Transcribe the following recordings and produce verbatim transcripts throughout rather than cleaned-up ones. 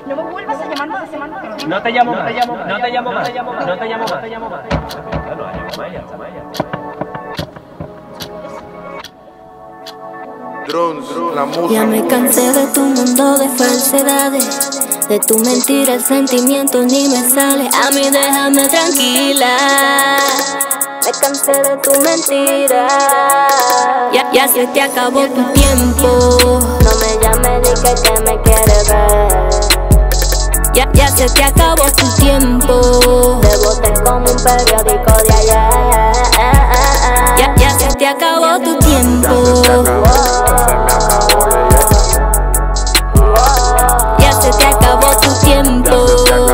No me vuelvas a llamar más, más. No te llamo, no te llamo, no te llamo más, no te llamo más, no te llamo más, no te llamo más. Drones, la música. Ya me cansé de tu mundo de falsedades, de tu mentira, el sentimiento ni me sale. A mí déjame tranquila. Me cansé de tu mentira. Ya, ya se te acabó tu tiempo. No me llames, di que te me quieres ver. Ya, ya se te acabó tu tiempo. Te boté como un periódico de ayer. Ya, ya se te acabó tu tiempo. Ya se te acabó tu tiempo.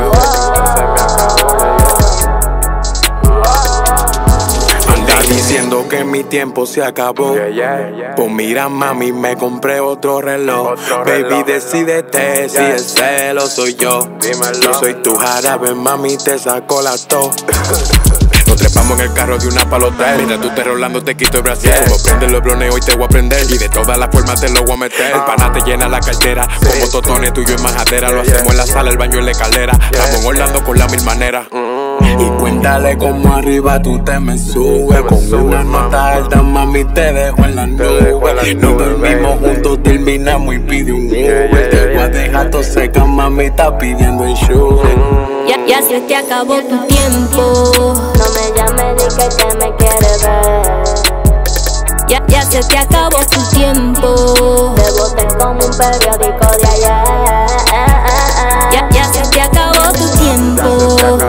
Diciendo que mi tiempo se acabó. Yeah, yeah, yeah. Pues mira, mami, me compré otro reloj. Otro Baby, reloj. decídete si Yeah. el celo soy yo. Dímelo. Yo soy tu jarabe, mami, te saco la tos. Nos trepamos en el carro de una palotel. Mientras tú estés rolando te quito el brasier. Como prende los blones hoy te voy a prender. Y de todas las formas te lo voy a meter. El pana te llena la cartera. Como totones tuyo en majadera. Lo hacemos en la sala, el baño en la escalera. Estamos Orlando con la mil maneras. Y cuéntale como arriba tú te me subes. Con una nota alta, mami, te dejo en la nube. Nos dormimos juntos, terminamos y pide un Uber. Te voy a dejar todo seca, mami, está pidiendo el sugar. Ya, ya se te acabó tu tiempo. No me llames, di que te me quieres ver. Ya, ya se te acabó tu tiempo. Te boté como un periódico de ayer. Ya, ya se te acabó tu tiempo.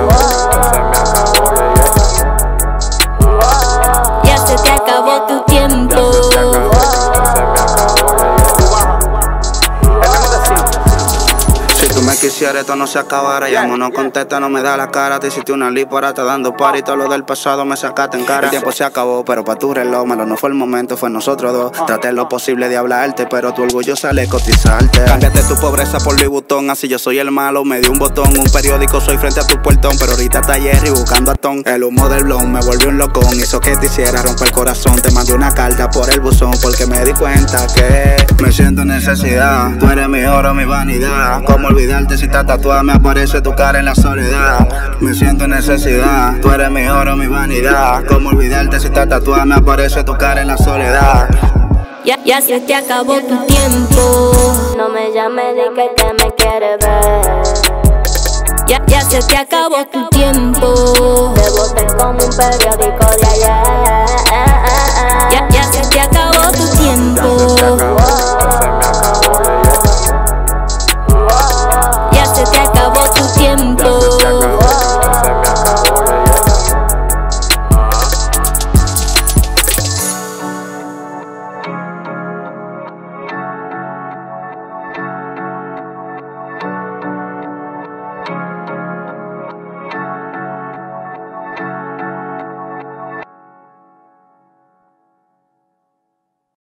Ya se te acabó tu tiempo. Si tú me quisieras, esto no se acabara. Llamo, no contesta, no me da la cara. Te hiciste una lipo, ahora te dando par. Y todo lo del pasado me sacaste en cara. El tiempo se acabó, pero pa' tu reloj malo no fue el momento, fue nosotros dos. Traté lo posible de hablarte, pero tu orgullo sale cotizarte. Cámbiate tu pobreza por Louis Vuitton, así yo soy el malo. Me dio un botón, un periódico, soy frente a tu puertón. Pero ahorita está Jerry buscando a Tom. El humo del blon me volvió un locón. Hizo que te hiciera romper el corazón. Te mandé una carta por el buzón, porque me di cuenta que me siento en necesidad. Tú eres mi oro, mi vanidad. ¿Cómo olvidarte si estás tatuada? Me aparece tu cara en la soledad. Me siento en necesidad. Tú eres mi oro, mi vanidad. ¿Cómo olvidarte si estás tatuada? Me aparece tu cara en la soledad. Ya, ya se te acabó tu tiempo. No me llames, di que te me quieres ver. Ya, ya se te acabó tu tiempo. Te boté como un periódico de ayer.